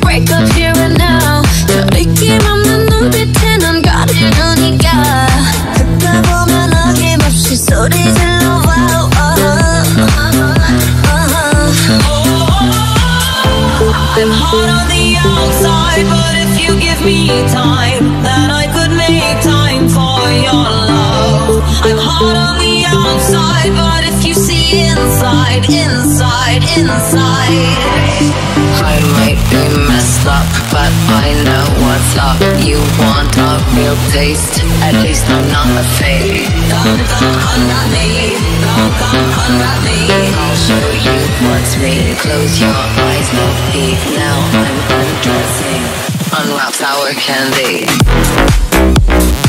break up here and now. 저리끼만 눈빛에 넌 가리려니까 듣다 보면 어김없이 소리 질러 wow. I'm hot on the outside, but if you give me time, then I could make time for your love. I'm hot on the outside, but if you see inside, inside, inside, I might be messed up, but I know what's up. You want a real taste? At least I'm not a fake. come under me, come under me. I'll show you what's me. Close your eyes, no peek. Now I'm undressing. Unwrap sour candy.